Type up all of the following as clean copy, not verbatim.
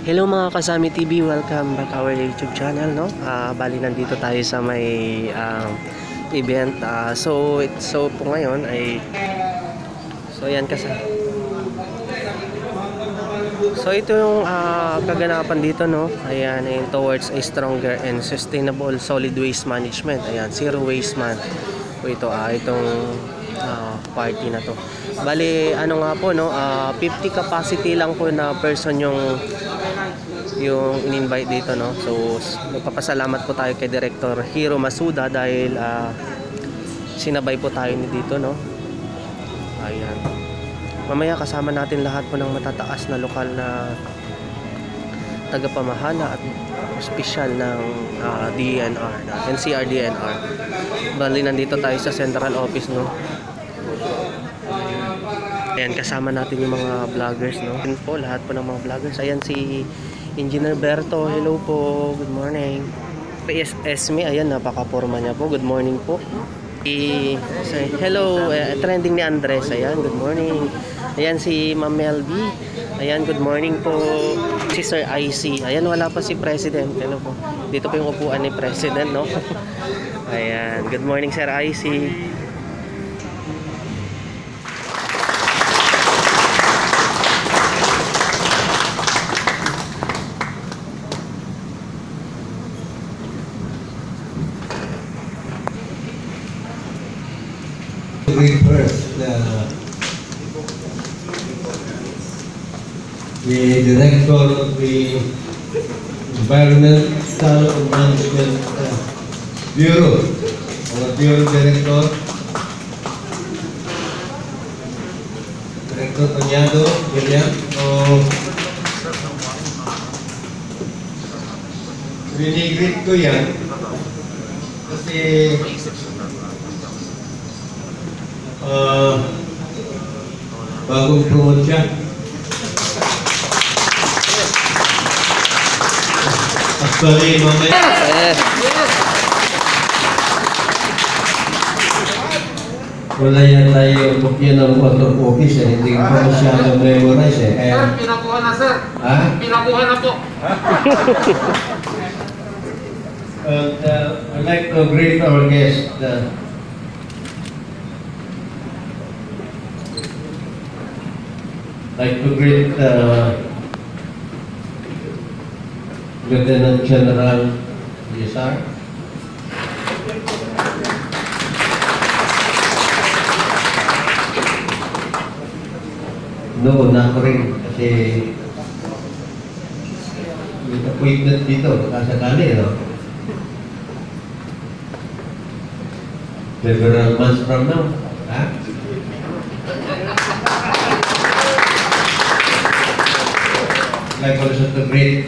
Hello mga Kasami TV, welcome back our YouTube channel, no? Bali nandito tayo sa may event. So po ngayon ay yan kasi. So ito yung kaganapan dito, no? Ayan, towards a stronger and sustainable solid waste management. Ayan, zero waste month. So ito itong party na to. Bali ano nga po, no? 50 capacity lang po na person yung in-invite dito, no? So nagpapasalamat po tayo kay Director Hiro Masuda dahil sinabay po tayo dito, no? Ayan. Mamaya kasama natin lahat po ng matataas na lokal na tagapamahala at opisyal ng DNR, NCR DNR. Bali nandito tayo sa central office, no? Ayan, kasama natin yung mga vloggers, no? Ayan po, lahat po ng mga vloggers. Ayan si Engineer Berto, hello po, good morning. Esme, ayan, napaka-forma niya po, good morning po. Hello, trending ni Andres, ayan, good morning. Ayan si Ma'am Melby, ayan, good morning po. Si Sir IC, ayan, wala pa si President, hello po. Dito po yung upuan ni President, no? Ayan, good morning Sir IC. First, the director of the Environmental Management Bureau, our Bureau Director, Director Tanyado, William, rinigrit ko yan kasi bagong promote siya. Actually, mamaya wala yan tayo bukyan ng auto office hindi ko masyadong memorize Sir, pinakuha na sir. Ha? Pinakuha na po. And I'd like to greet our guest. Like to greet Lieutenant General Yesar. No, na ko rin kasi may appointment dito, kasakali, no? Several months from now, ha? Like also to greet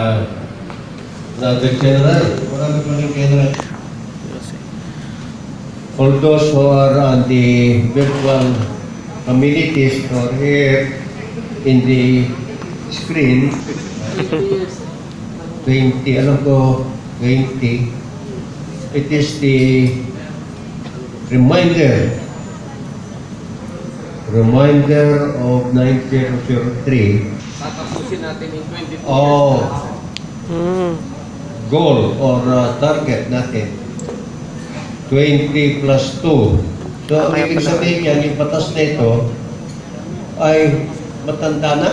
the general, general. All those who are on the virtual communities or here in the screen, 20, alam ko, 20, it is the reminder of 9003. Tatapusin natin in 2022. Goal or target natin 20 plus 2. So ang ibig sabihin yan, yung batas na ito ay matanda na.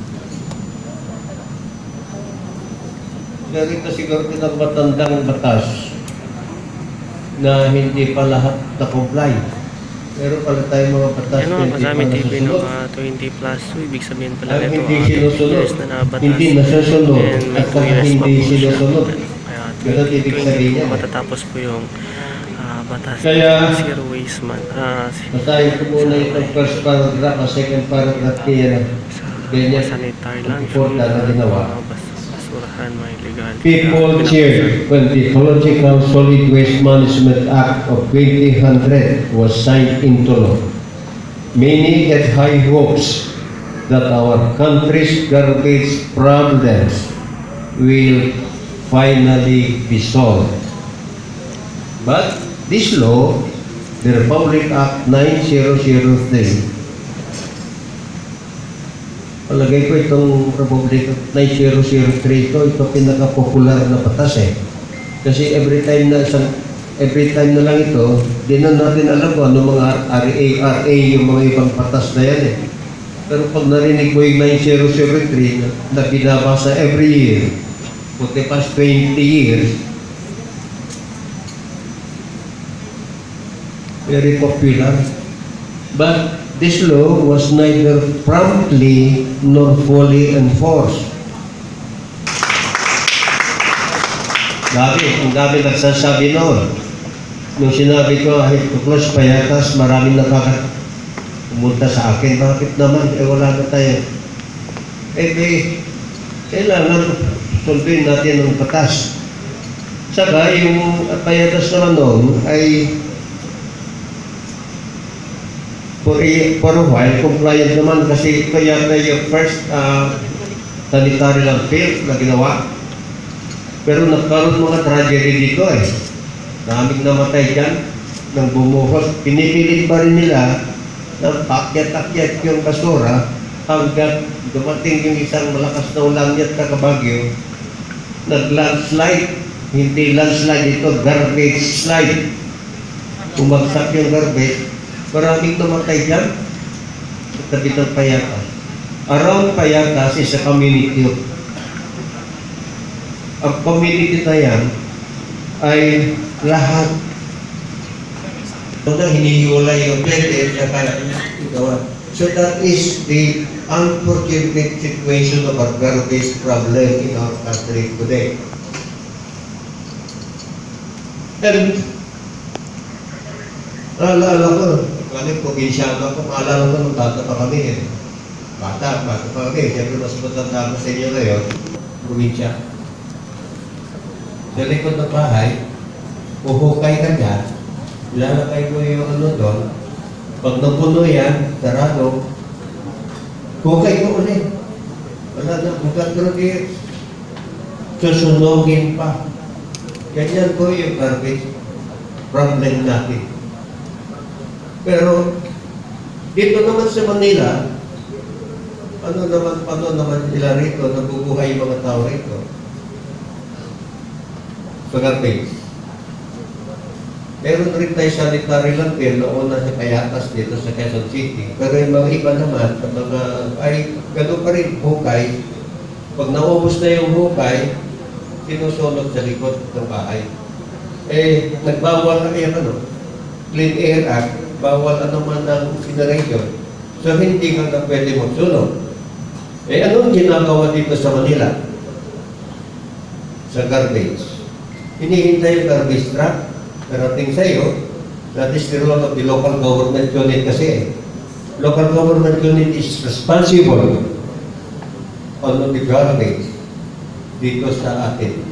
Pero ito siguro pinagmatandang batas na hindi pa lahat na-comply. Pero pala tayong mga batas Ano ang Kasami TV, no? 20 plus, so ibig sabihin pala ito hindi sinusunod, years na batas. hindi nasusunod, And may at 2 years pa hindi po siya. sinusunod. Kaya Ganun ibig sabihin niya. matatapos po yung batas Kaya, zero waste man. basahin ko muna itong first paragraph, second paragraph niya. Ganyan, Sanitary land, report na ginawa. basurahan, may legal. People cheered when the Ecological Solid Waste Management Act of 2000 was signed into law. Many had high hopes that our country's garbage problems will finally be solved. But this law, the Republic Act 9003, Palagay ko itong Republic 9003 ito pinaka-popular na batas eh. Kasi every time na lang ito, di na natin alam kung ano mga RA, yung mga ibang batas na yan eh. Pero pag narinig mo yung 9003 na binabasa every year, for the past 20 years, very popular. But this law was neither promptly nor fully enforced. Ang dami nagsasabi noon. Nung sinabi ko, Tuklos Payatas, maraming pumunta sa akin. Bakit naman? Wala na tayo. Kailangan sunduin natin ang batas. Saka, yung Payatas naman noon ay for a while, compliant naman kasi ito yata yung first sanitary landfill na ginawa. Pero nagkaroon mga tragedy dito eh. Maraming namatay dyan nang bumuhos. Pinipilit pa rin nila na pakyat-akyat yung basura hanggang dumating yung isang malakas na ulan at Bagyo. Nag-landslide. Hindi landslide ito, garbage slide. Bumagsak yung garbage. Maraming namatay dyan sa tabi ng Payatas. Around Payatas is a community. Ang community na yan ay lahat. Hinihiwalay yung pwede at saka so that is the unfortunate situation of our garbage problem in our country today. And naalala ko, kami probinsyano ako, maalala ko nung bata pa kami eh. Bata pa kami. Siyempre mas matanda ko sa inyo ngayon, probinsya. Sa likod ng bahay, uhukay ka dyan, lalakay mo yung ano doon. Pag napuno yan, sarado, hukay ko ulit. Wala na, bukat ko rin. Susunogin pa. Ganyan po yung garbage problem natin. Pero dito naman sa Manila, paano naman nila rito, nabubuhay yung mga tao rito? Sa garbage. Meron rin tayo sanitary landfill noon na sa Payatas dito sa Quezon City. Pero yung mga iba naman, ay gano'n pa rin, hukay. Pag naubos na yung hukay, sinusunod sa likod ng bahay. Nagbawal na yung Clean Air Act, bawal naman ng incineration. So, hindi ka na pwede magsunod. Anong ginagawa dito sa Manila? Sa garbage. Hinihintay yung garbage truck, narating sa iyo, that is the role of the local government unit kasi. Local government unit is responsible on the garbage dito sa atin.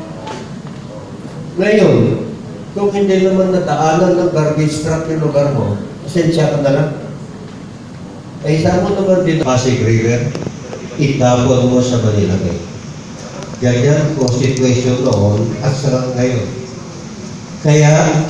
Ngayon, kung hindi naman nadaanan ng garbage truck yung lugar mo, pasensya ka na lang. Isa mo naman dito, Pasig River, itapon mo sa Manila Bay. Ganyan kung situation noon at sarang ngayon. Kaya,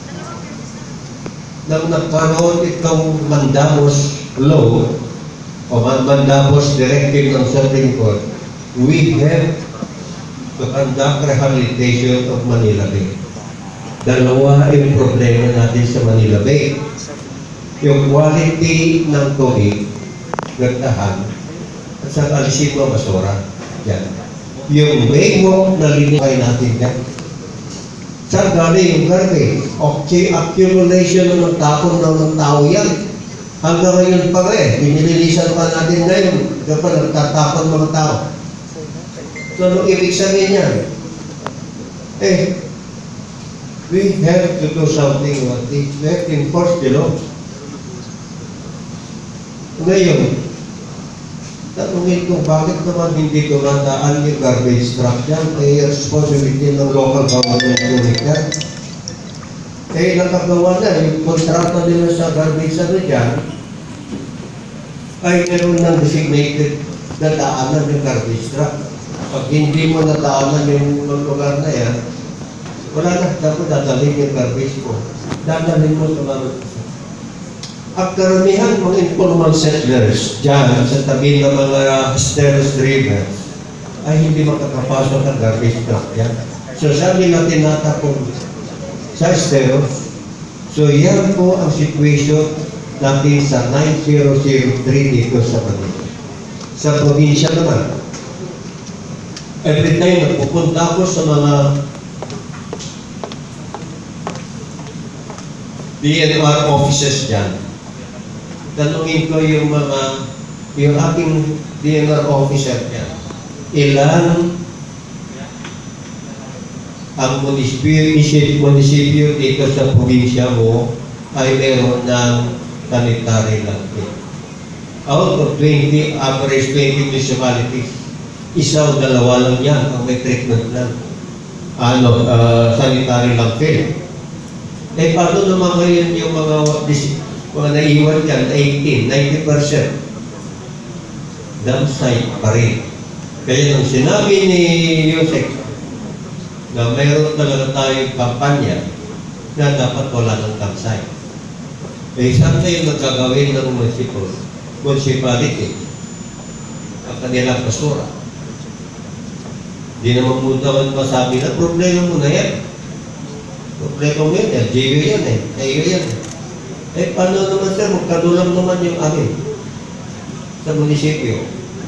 nang nagkaroon itong Mandamos Law o Mandamos Directive ng Supreme Court, we have to conduct rehabilitation of Manila Bay. Dalawa yung problema natin sa Manila Bay. Yung quality ng tubig, nagtahan, at sa alisin mo basura. Yan. Yung rainwater na linukay natin yan. Saan galing yung garbage? Accumulation ng tapon ng tao yan. Hanggang ngayon pa binililisan pa natin ngayon kapag nagtatapon mga tao. So, anong ibig sabihin yan? We have to do something about this. We have to enforce the law. Ngayon, tanungin ko, bakit naman hindi dumadaan yung garbage truck dyan? Responsibility ng local government unit yan. Nakagawa na, yung kontrata nila sa garbage dyan, ay meron ng designated na daanan yung garbage truck. Pag hindi mo nadaanan yung lugar na yan, wala na, dapat dadalhin yung garbage mo. Dadalhin mo sa mga ang karamihan mga informal settlers dyan sa tabi ng mga Esteros River ay hindi makakapasok ng garbage truck yan. So sabi na tinatapong sa Esteros. So yan po ang situation natin sa 9003 dito sa Manila. Sa probinsya naman, every time nagpupunta ako sa mga DNR offices dyan, tanungin ko yung aking DNR officer dyan, ilan ang munisipyo dito sa probinsya mo ay meron ng sanitary landfill. Out of 20, average 20 municipalities, isa o dalawa lang yan ang may treatment lang. Sanitary landfill. Eh, paano naman ngayon yung mga naiwan dyan, 90% dump site pa rin. Kaya nung sinabi ni Yusek na mayroon talaga tayong kampanya na dapat wala ng dump site. Eh, saan kayo nagkagawin ng municipality ang kanilang basura? Di naman po naman masabi na problema mo na yan. Problema mo yan, LGU yan eh, AU yan eh. Eh, paano naman sir, magkadulang naman yung amin sa munisipyo.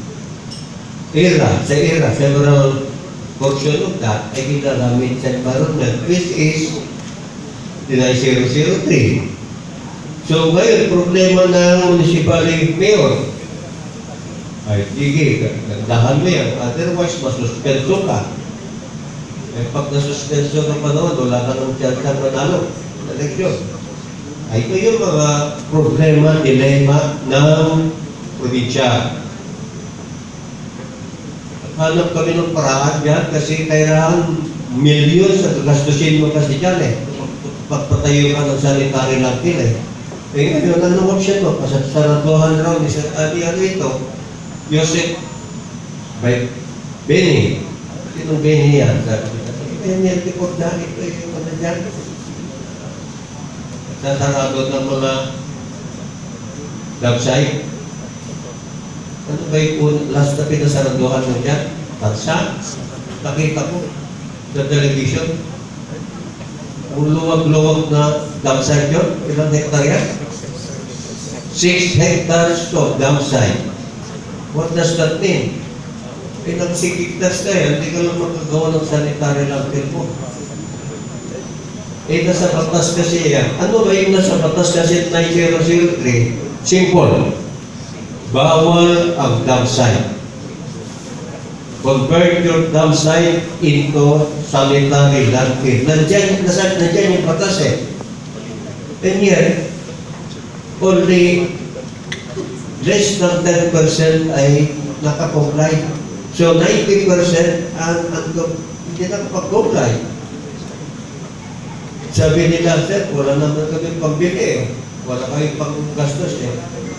Sa ERA, several portion of that ay ginagamit sa environment, which is the 9003. So ngayon, problema ng municipality mayor, ay sige, gagdahan mo yan, otherwise masuspenso ka. Eh pag nasuspenso ka pa naman, wala ka ng chance na manalo sa eleksyon. Ay ito yung mga problema, dilema ng probinsya. Hanap kami ng paraan dyan kasi kailangan milyon sa gastusin mo kasi dyan eh. Pagpatayo ka ng sanitary landfill eh. Eh ngayon, anong option mo? Pasasaraduhan raw ni Sir Adi ito, Yusek Benny. Sinong Benny yan? Benny, tipod na ito yung ano dyan. Sasarado ng mga website. Ano ba yung last na pinasaraduhan mo dyan? Tansa? Nakita ko sa television. Ang luwag-luwag na dump site yun. Ilang hektar yan? 6 hectares of dump site. What does that mean? Ilang 6 hectares ka yan, hindi ka lang magagawa ng sanitary landfill mo. Eh, nasa batas kasi yan. Ano ba yung nasa batas kasi 9003? Simple. Bawal ang dump site. Convert your dump site into sanitary landfill. Nandiyan yung batas eh. And yet, only less than 10% ay nakakomply. So 90% hindi nakapag-comply. Sabi nila, sir, wala naman kami pambili eh. Wala kami pang-gastos eh.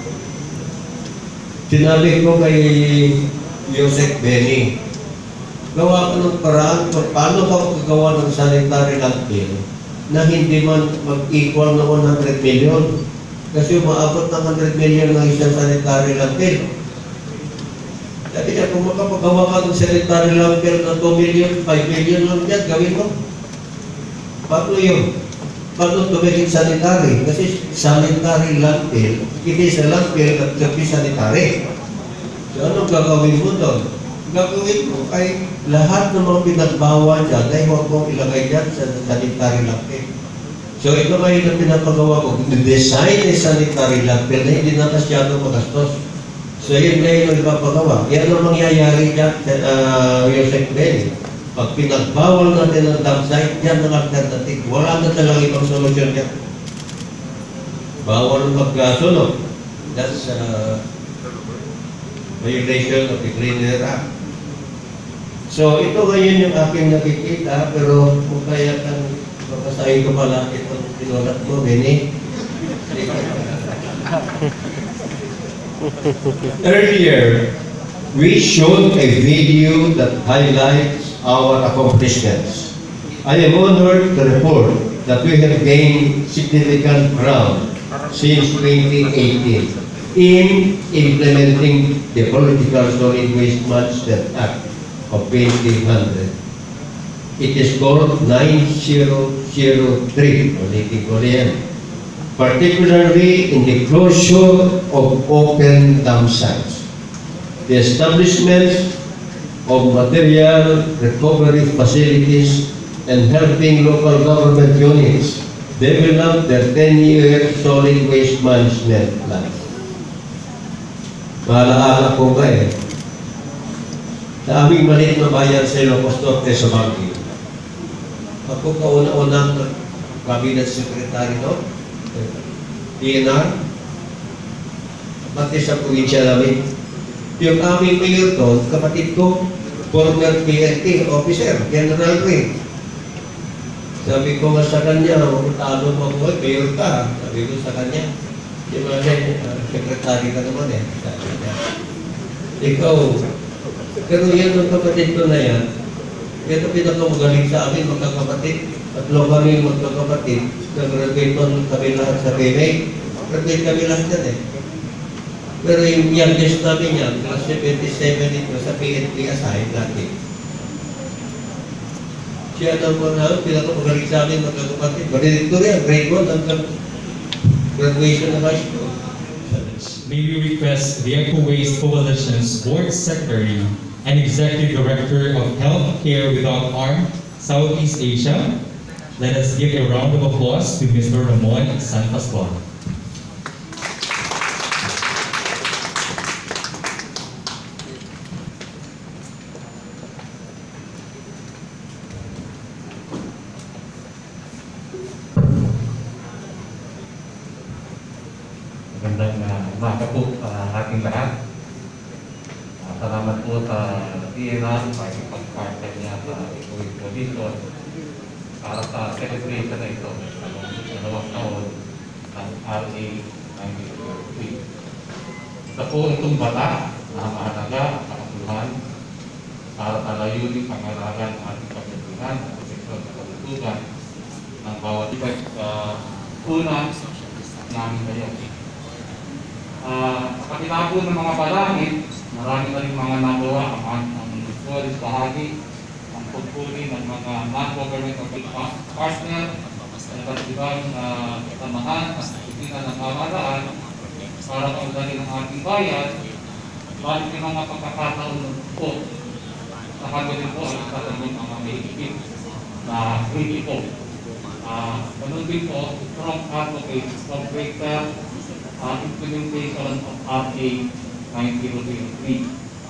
Sinabi ko kay Yusek Benny, gawa ka ng paraan kung paano ka magagawa ng sanitary landfill na hindi man mag-equal na 100 million. Kasi umaabot ng 100 million ng isang sanitary landfill. Sabi niya, kung makapagawa ka ng sanitary landfill na 2 million, 5 million lang yan, gawin mo. Paano yun? Paano tumigil sanitary? Kasi sanitary landfill, hindi sa landfill at gabi sanitary. So anong gagawin mo doon? Gagawin mo ay lahat ng mga pinagbawa dyan ay huwag mong ilagay dyan sa sanitary landfill. So ito kayo na pinapagawa ko, design ay sanitary landfill na hindi na masyadong magastos. So yun ngayon ang ipapagawa. Yan ang mangyayari dyan, Yusek Benny. Pag pinagbawal natin ang dump site, yan ang alternative. Wala na talagang ibang solusyon yan. Bawal magkasunod. That's violation of the Clean Air Act. So ito ngayon yung aking nakikita, pero kung kaya kang papasahin ko pala itong pinulat mo, Benny. Earlier, we showed a video that highlights our accomplishments. I am honored to report that we have gained significant ground since 2018 in implementing the Political Solid Waste Management Act of 2000. It is called 9003, ulitin ko yan. Particularly in the closure of open dump sites, the establishment of material recovery facilities, and helping local government units develop their 10-year solid waste management plan. Maalaala ko ba sa aming maliit na bayan sa Ilocos Norte sa Baguio. Ako kauna-unang cabinet secretary doon, PNR, pati sa probinsya namin. Yung aming mayor doon, kapatid ko, former PNP officer, General Ray. Sabi ko nga sa kanya, talo mo ko, mayor ka. Sabi ko sa kanya, di ba secretary ka naman sabi niya. Ikaw, pero yan ang kapatid ko na yan, ito pinakamagaling sa amin, magkakapatid. Tatlo kami magkakapatid, nag-graduate kami lahat sa PMA. Graduate kami lahat yan Pero yung youngest namin yan, class 77 ito sa PNP aside dati. Siya ang pinakamagaling sa amin, magkakapatid. Valedictorian, grade 1 hanggang graduation ng high school. May we request the Eco Waste Coalition's Board Secretary and Executive Director of Health Care Without Harm, Southeast Asia. Let us give a round of applause to Mr. Ramon San Pascual. Magandang umaga po sa ating lahat. Salamat po sa PNR para ipag-partner niya sa Eco Waste Coalition para sa celebration na ito sa dalawang taon ng RA 9003. Ito po itong bata na mahalaga at makatuluhan para sa layunin pangalagan ng ating pamilihan at sektor sa kalusugan ng bawat iba't una namin kayo. Kapilabo ng mga balangit, marami na rin mga nagawa ang forest bahagi, ang pagpuli ng mga non-governmental partner, at ibang samahan at itina ng pamahalaan para maudali ng ating bayan. Balik yung mga pagkakataon po sa kanya po ang tatanong mga may ikip na kritiko. Ganun din po, strong advocate of greater implementation of RA 9003.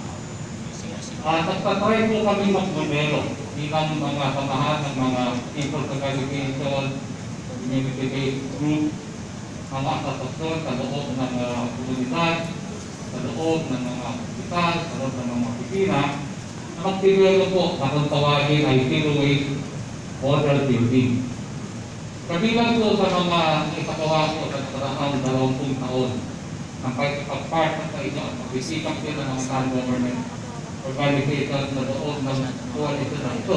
Nagtatry po kami mag-modelo bilang mga samahan ng mga people organization, community-based group, mga asasasyon sa loob ng komunidad, sa loob ng mga hospital, sa loob ng mga opisina, na mag-develop po na kung tawagin ay zero waste model building. Kabilang po sa mga ikagawa ko sa nakaraan 20 taon ang pag-partner sa inyo at pag-isikap din ng mga non-government organizations na loob ng coalition na ito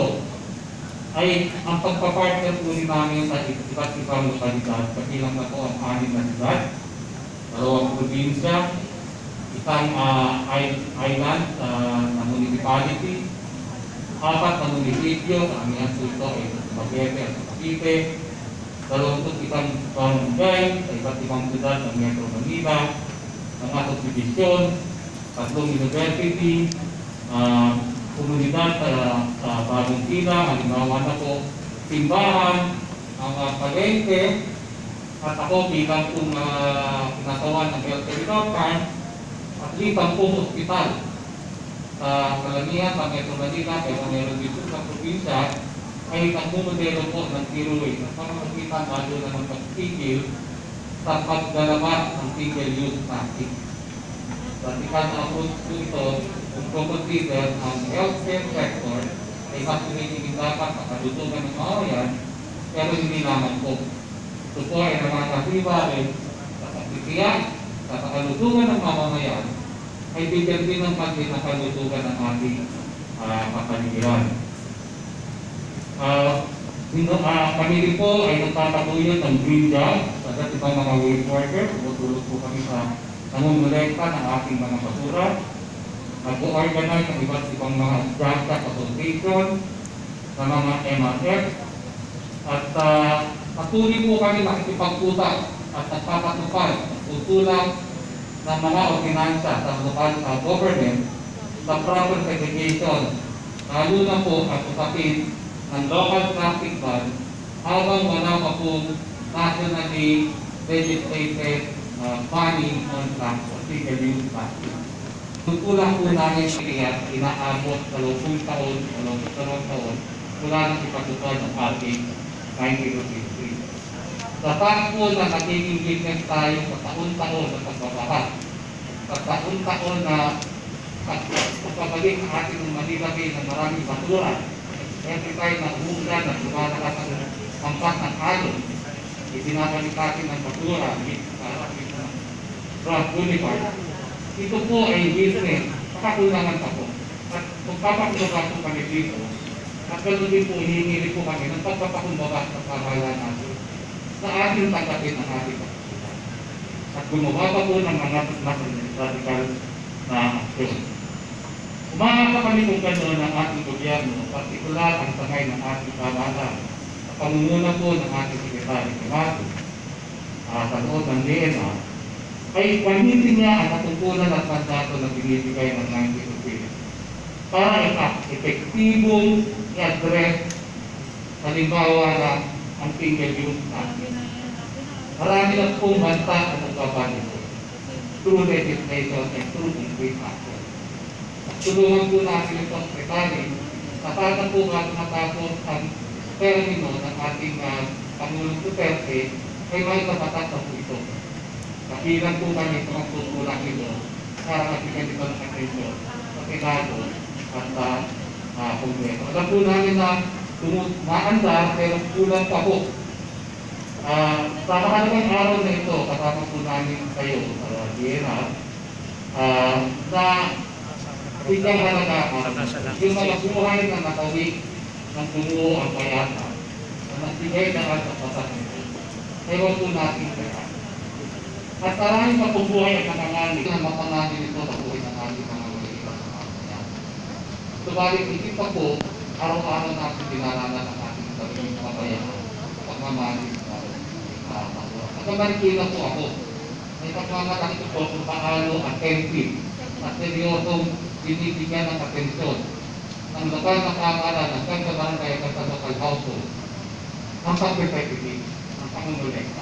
ay ang pagpapartner po rin namin sa iba't ibang lokalidad. Kabilang na po ang 6 na siyudad, 2 probinsya, isang island na municipality, 4 na munisipyo, ang yan po ito ay Magete at Cavite, 21 barangay sa iba't ibang siyudad ng Metro Manila, ang atong division, 3 university, komunidad sa Bagong Pila, halimbawa na po, simbahan, ang palengke, at ako bilang kung pinakawan ng healthcare department, at 5 ospital sa kalamihan ng Metro Manila, pero meron dito sa probinsya, ay nagmumodelo po ng zero waste at pamamagitan lalo na ng pagpigil sa paglalabas ng single-use plastic. Vertical na approach po ito kung consider ang healthcare sector ay mas tumitingin dapat sa kalusugan ng mamayan, pero hindi naman po. Ito po ay nakakasiba rin sa pagtitiyak sa kalusugan ng mamamayan ay bigyan din ng pagdin ng kalusugan ng ating kapaligiran. Kami rin po ay nagtataguyod ng green job sa iba't ibang mga waste worker. Tumutulong po kami sa namumulekta ng ating mga basura. Nag-organize ng iba't ibang mga job site association sa mga MRF. At patuloy po kami nakikipagputak at nagpapatupad ng tutulong ng mga ordinansa sa local government sa proper segregation, lalo na po at usapin ng local traffic ban habang wala pa po nationally legislated banning on single-use plastic. Tutulong po namin siya inaabot sa 20 taon o 22 taon mula ng ipatupad ng ating 1953. Sa fact po na nagiging witness tayo sa taon-taon na pagbabaha, sa taon-taon na pagpabalik ang ating Manila Bay ng maraming basura, every time na umuulan at lumalakas ang pampas ng alon, ibinabalik natin ng basura sa Broad Boulevard. Ito po ay business, pakakulangan pa po. At kung papakulangan po kami dito, at ganoon din po hihingili po kami ng pagpapakumbaba sa pamahalaan natin sa ating tanggapin ang ating pagkakulan. At gumawa pa po ng mga radical na aksyon. Umaasa kami kung gano'n ang ating gobyerno, partikular ang sangay ng ating pamahalaan, sa pamumuna po ng ating Secretary Kimato, sa loob ng DNA, ay panitin niya ang katungkulan at mandato na binibigay ng 1950 para epektibong i-address halimbawa na ang single-use plastic. Marami lang pong banta at nagbaban ito through legislation and through concrete action. At tulungan po natin ito, Secretary, na sana po matapos ang termino ng ating Pangulong Duterte ay may kapatas na po ito. Kahilan po kami sa magtutulak nito para magbigay ito ng atensyon sa Senado at Kongreso. Alam po namin na maandar pero kulang pa po. Sa makalagang araw na ito, kasama po namin kayo sa DNR na biglang halaga yung mga buhay na nakawik ng bumuo ang bayata na nagbigay na at patas nito. Ewan po natin kaya. At maraming pagbubuhay ang nangangalit na mapangalit ito sa buhay ng ating mga malilipas sa mga kanya. Subalit, hindi pa po, araw-araw natin dinaranas ang ating sariling kabayaran, pagmamalit na basura. At namarikina po ako, may pagmamalaki ko po kung paano attentive at seryosong binibigyan ng atensyon ng lokal na pamahalaan ng Santa Barangay at sa local household ang pag-repetitive, ang pangungulekta.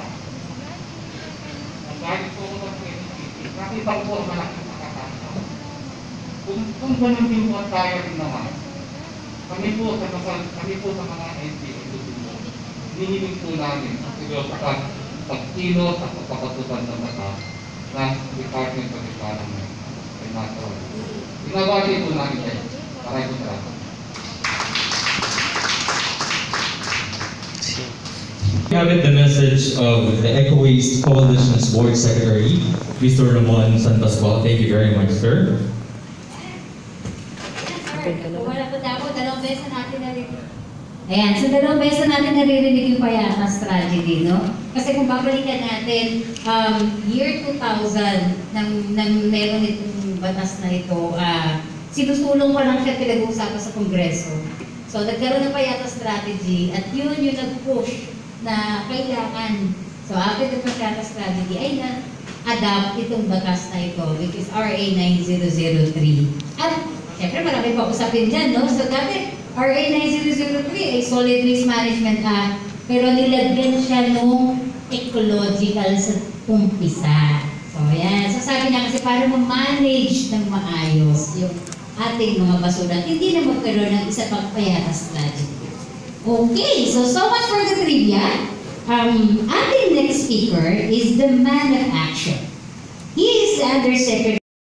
Dahil po ko sa nakita ko po ang malaking pagkakataon. Kung ganun din po tayo rin naman, kami po sa mga NGO, hinihiling po namin ang seryosokan pagkilos at pagpapatutan ng mata ng Department of Environment and Natural Resources. Ginawagi po namin kayo. Maraming salamat. We have the message of the Eco Waste Coalition's Board Secretary, Mr. Ramon Santasbal. Thank you very much, sir. Wala po dapat, dalawang beses natin naririnig. Ayan, so dalawang beses natin naririnig yung Payatas tragedy, no? Kasi kung babalikan natin, year 2000, nang meron itong batas na ito, sinusulong pa lang siya pinag-uusapan sa Kongreso. So nagkaroon ng Payatas strategy at yun yung nag-push na kailangan. So after the Payatas strategy ay na-adapt itong batas na ito, which is RA 9003. At syempre marami pa usapin dyan, no? So dati, RA 9003 ay Solid Waste Management Act, pero nilagyan siya nung ecological sa umpisa. So yan, so sabi niya kasi para ma-manage ng maayos yung ating mga basura, hindi na magkaroon ng isa pang Payatas strategy. Okay, so much for the trivia. Ating next speaker is the man of action. He is the Undersecretary